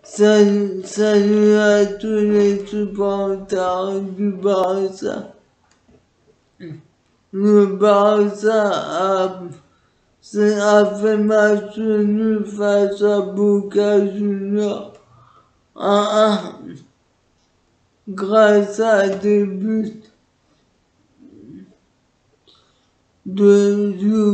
Salut à tous les supporters du Barça. Le Barça a fait match nul face à Boca Juniors 1-1 grâce à des buts de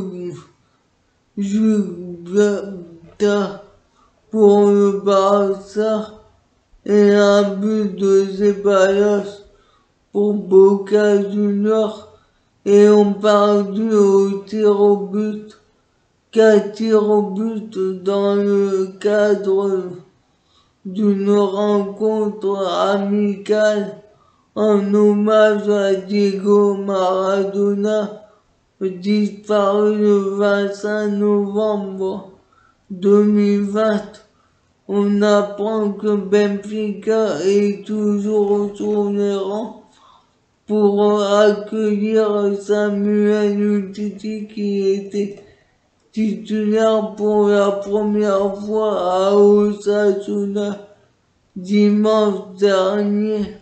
Jugata pour le Barça et un but de Ceballos pour Boca Juniors et ont perdu au tir au but, 4 tirs au but dans le cadre d'une rencontre amicale en hommage à Diego Maradona, disparu le 25 novembre 2020. On apprend que Benfica est toujours sur les rangs pour accueillir Samuel Umtiti qui était titulaire pour la première fois à Osasuna dimanche dernier.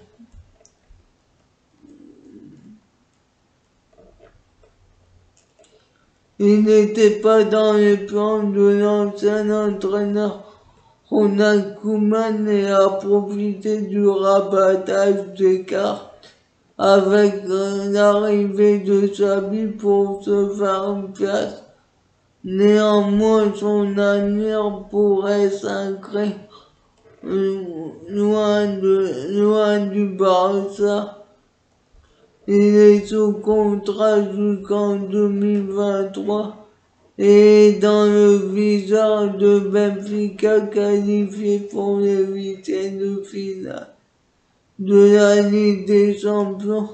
Il n'était pas dans les plans de l'ancien entraîneur Ronald Koeman et a profité du rabattage des cartes avec l'arrivée de Xavi pour se faire une place. Néanmoins, son avenir pourrait s'inscrire loin du Barça. Il est sous contrat jusqu'en 2023 et dans le viseur de Benfica qualifié pour les huitièmes de finale de la Ligue des Champions,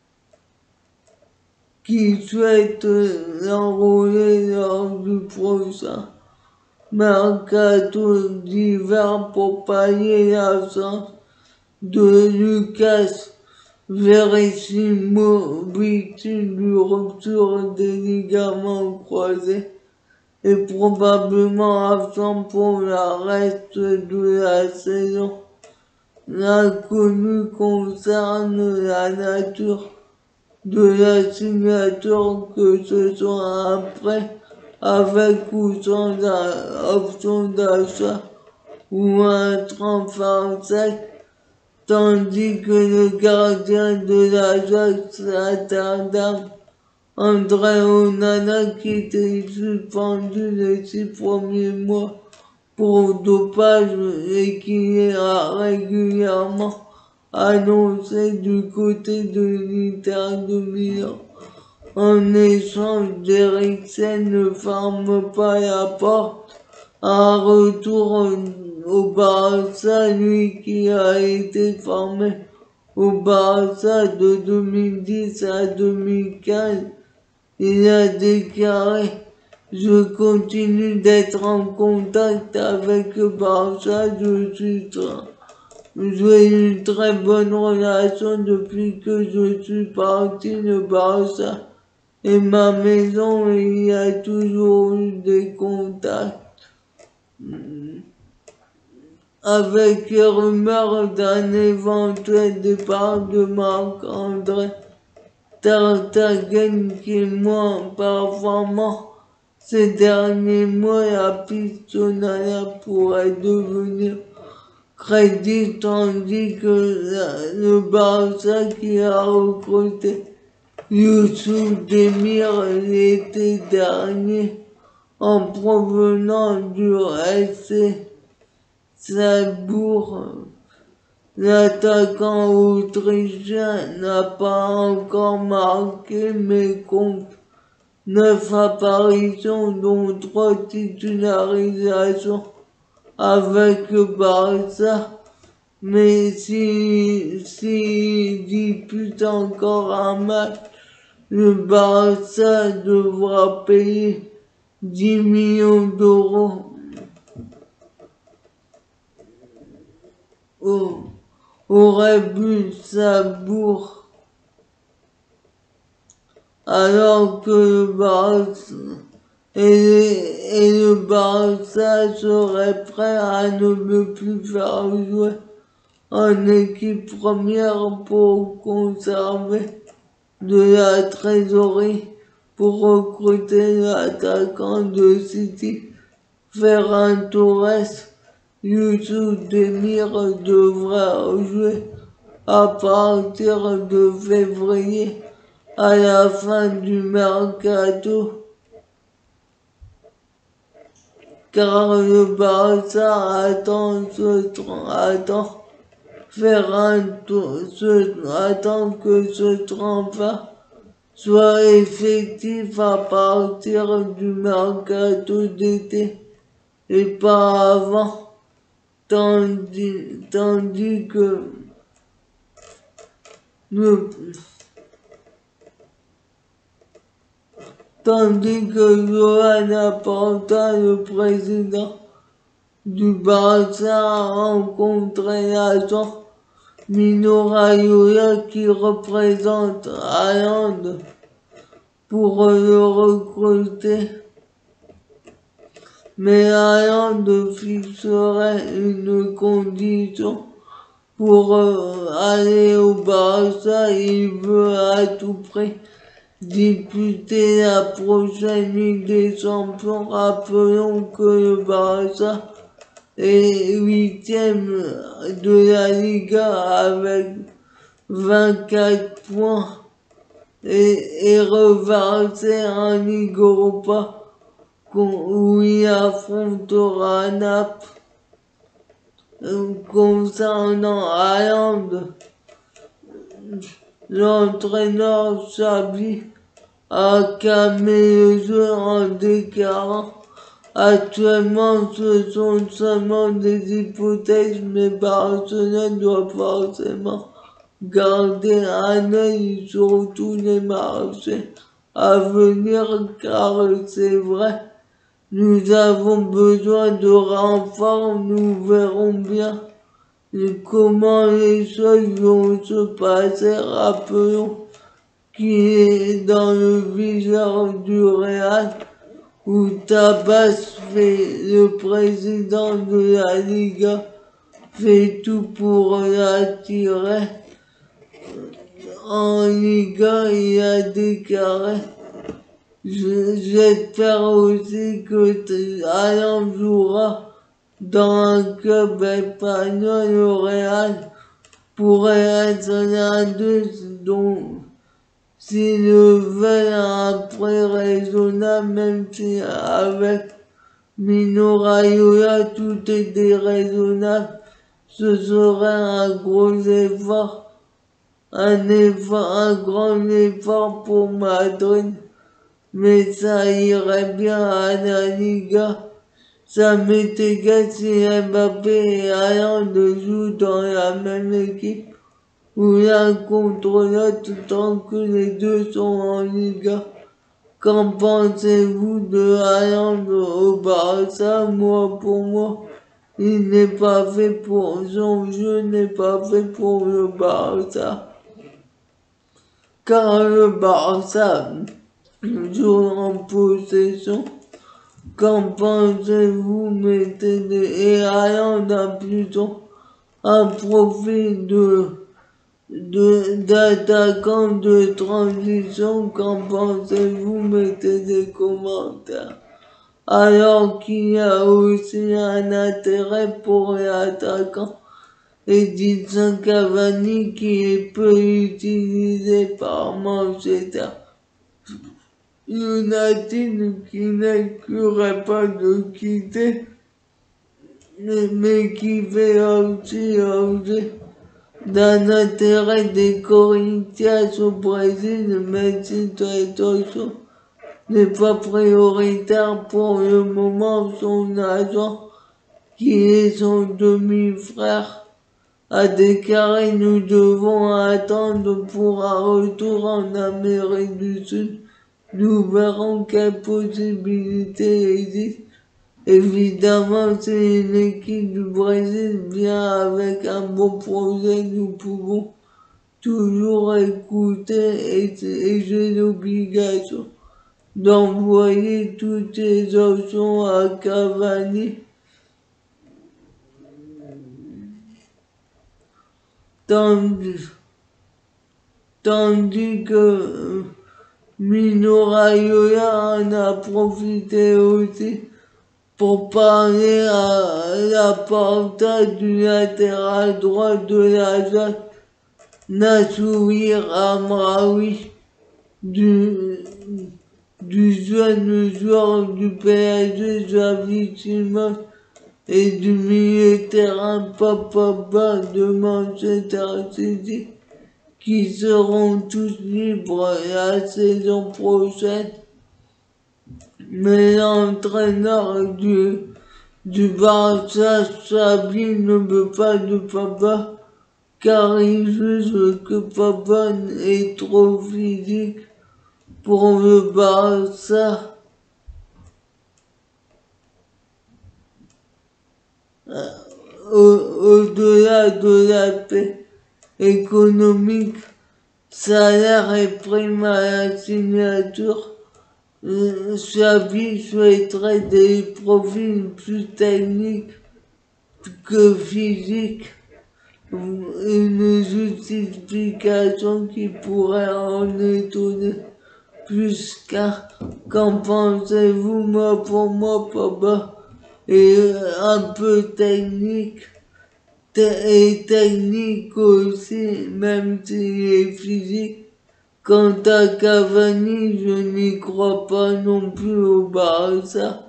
qui souhaite l'enrôler lors du prochain mercato d'hiver pour pallier l'absence de Lucas Verissimo, victime d'une rupture des ligaments croisés et probablement absent pour le reste de la saison. L'inconnu concerne la nature de la signature, que ce soit un prêt avec ou sans option d'achat ou un transfert sec, tandis que le gardien de l'Ajax Amsterdam, André Onana, qui était suspendu les 6 premiers mois pour dopage et qui est régulièrement annoncé du côté de l'Inter de Milan. En échange, d'Eriksen ne ferme pas la porte à un retour au Barça, lui qui a été formé au Barça de 2010 à 2015. Il a déclaré: je continue d'être en contact avec le Barça, j'ai une très bonne relation depuis que je suis parti. Le Barça est ma maison et il y a toujours eu des contacts. Avec les rumeurs d'un éventuel départ de Marc-André ter Stegen qui est moins performant ces derniers mois, la piste Onana pourrait devenir crédible, tandis que le Barça qui a recruté Youssouf Demir l'été dernier en provenance du FC Salzbourg. L'attaquant autrichien n'a pas encore marqué mais compte 9 apparitions dont 3 titularisations avec le Barça, mais s'il dispute encore un match, le Barça devra payer 10 millions d'euros au Red Bull Salzbourg, alors que le et le Barça serait prêt à ne plus faire jouer en équipe première pour conserver de la trésorerie pour recruter l'attaquant de City, Ferran Torres. Youssouf Demir devra jouer à partir de février à la fin du mercato, car le Barça attend que ce transfert soit effectif à partir du mercato d'été et pas avant. Tandis que Joan Laporta, le président du Barça, a rencontré l'agent Mino Raiola qui représente Haaland pour le recruter. Mais Haaland fixerait une condition pour aller au Barça. Il veut à tout prix disputer la prochaine Ligue des Champions. Rappelons que le Barça est 8e de la Liga avec 24 points et reversé en Ligue Europa où il affrontera Naples. Concernant Haaland, l'entraîneur Xavi a calmé le jeu en déclarant: actuellement ce sont seulement des hypothèses, mais Barcelone doit forcément garder un œil sur tous les marchés à venir, car c'est vrai, nous avons besoin de renforts. Nous verrons bien comment les choses vont se passer. Rappelons qu'il est dans le viseur du Real, où Tabas, le président de la Liga, fait tout pour l'attirer en Liga. Il a déclaré: j'espère aussi que Haaland jouera dans un club espagnol. Le Real pourrait être l'un d'eux, dont s'ils veulent un prix raisonnable, même si avec Mino Raiola tout est déraisonnable, ce serait un gros effort, un grand effort pour Madrid. Mais ça irait bien à la Liga. Ça m'est égal si Mbappé et Haaland jouent dans la même équipe ou l'un contre l'autre tant que les deux sont en Liga. Qu'en pensez-vous de Haaland au Barça? Pour moi, il n'est pas fait pour son jeu, n'est pas fait pour le Barça. Car le Barça joue en possession. Qu'en pensez-vous? Et Haaland a plutôt un profil d'attaquant de transition. Qu'en pensez-vous? Mettez des commentaires. Alors qu'il y a aussi un intérêt pour l'attaquant Edinson Cavani qui est peu utilisé par Manchester United, qui n'inclurait pas de quitter, mais qui fait aussi d'un intérêt des Corinthians au Brésil, mais si Tosso n'est pas prioritaire pour le moment. Son agent, qui est son demi-frère, a déclaré: nous devons attendre pour un retour en Amérique du Sud. Nous verrons quelles possibilités existent. Évidemment, si une équipe du Brésil vient avec un bon projet, nous pouvons toujours écouter, et j'ai l'obligation d'envoyer toutes tes options à Cavani. Tandis que Mino Raiola en a profité aussi pour parler à la Porta du latéral droit de l'Ajax, Nassouir Amraoui, du jeune joueur du PSG Xavi Simons et du milieu de terrain Papa de Manchester City, qui seront tous libres la saison prochaine. Mais l'entraîneur du Barça, Xavi, ne veut pas de Papa, car il juge que Papa est trop physique pour le Barça. Au-delà de la paix économique, salaire et prime à la signature, Xavi souhaiterait des profils plus techniques que physiques. Une justification qui pourrait en étonner plus qu'un. Qu'en pensez-vous? Moi, pour moi, Papa est un peu technique et technique aussi, même s'il est physique. Quant à Cavani, je n'y crois pas non plus au Barça.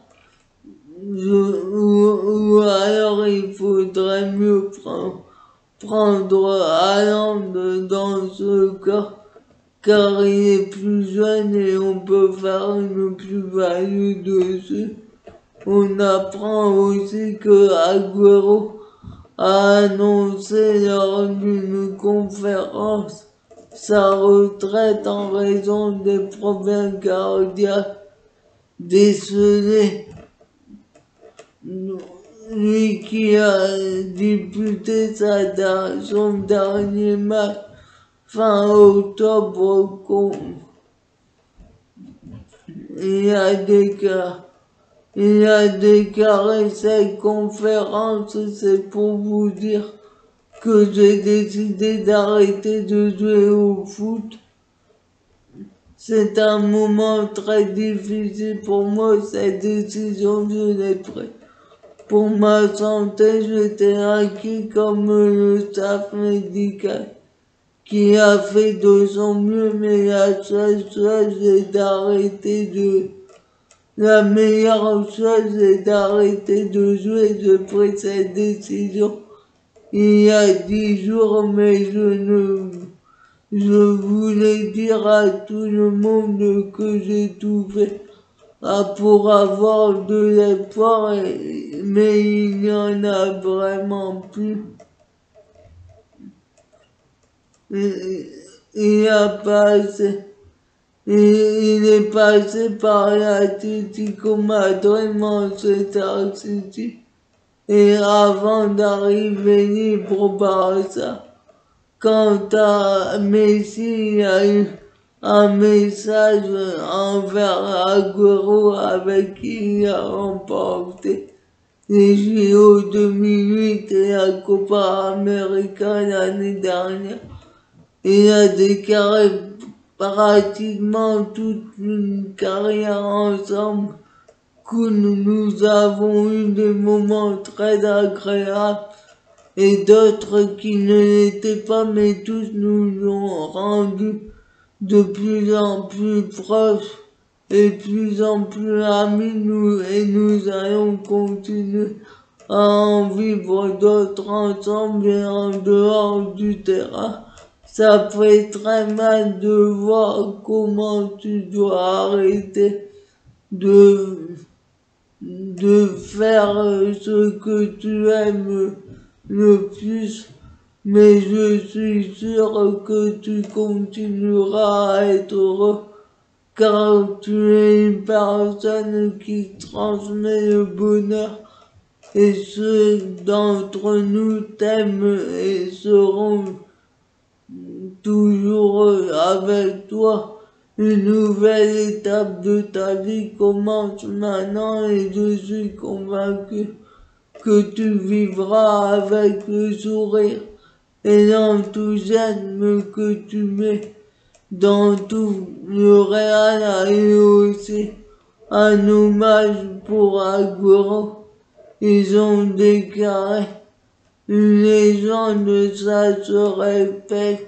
Ou alors il faudrait mieux prendre Haaland dans ce cas, car il est plus jeune et on peut faire une plus-value dessus. On apprend aussi que Agüero a annoncé lors d'une conférence sa retraite en raison des problèmes cardiaques décelés. Lui qui a disputé son dernier match fin octobre, il a déclaré cette conférence, c'est pour vous dire que j'ai décidé d'arrêter de jouer au foot. C'est un moment très difficile pour moi, cette décision, je l'ai prise. Pour ma santé, j'étais inquiet comme le staff médical qui a fait de son mieux, mais la meilleure chose est d'arrêter de jouer. Je pris cette décision il y a 10 jours, mais je voulais dire à tout le monde que j'ai tout fait pour avoir de l'espoir, mais il n'y en a vraiment plus. Il est passé par l'Atlético Madrid, Manchester City, et avant d'arriver libre au Barça. Quant à Messi, il y a eu un message envers Agüero avec qui il a remporté les JO 2008 et la Copa América l'année dernière. Il a déclaré pratiquement toute une carrière ensemble. Cool, nous avons eu des moments très agréables et d'autres qui ne l'étaient pas, mais tous nous ont rendus de plus en plus proches et plus en plus amis, et nous allons continuer à en vivre d'autres ensemble et en dehors du terrain. Ça fait très mal de voir comment tu dois arrêter de faire ce que tu aimes le plus, mais je suis sûr que tu continueras à être heureux, car tu es une personne qui transmet le bonheur, et ceux d'entre nous t'aiment et seront toujours avec toi. Une nouvelle étape de ta vie commence maintenant et je suis convaincu que tu vivras avec le sourire et l'enthousiasme que tu mets dans tout le réel et aussi un hommage pour Agüero. Ils ont déclaré une légende, ça se répète.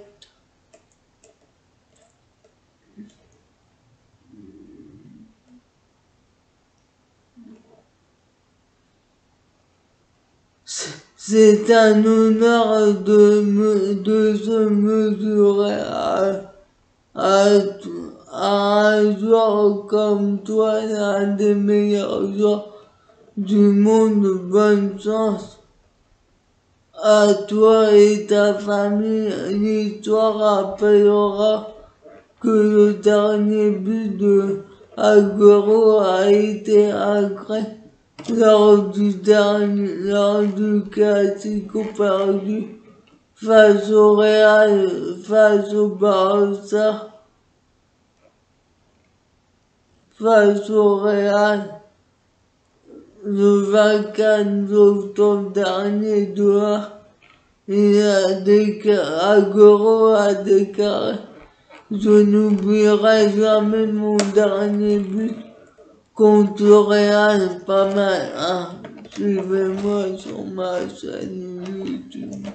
C'est un honneur de se mesurer à un joueur comme toi, l'un des meilleurs joueurs du monde. Bonne chance à toi et ta famille. L'histoire rappellera que le dernier but de Agüero a été agré lors du Classico perdu face au Real, face au Barça, face au Real, le 24 octobre dernier dehors. Agüero a déclaré: je n'oublierai jamais mon dernier but contre le Real. Pas mal, hein? Suivez-moi sur ma chaîne YouTube.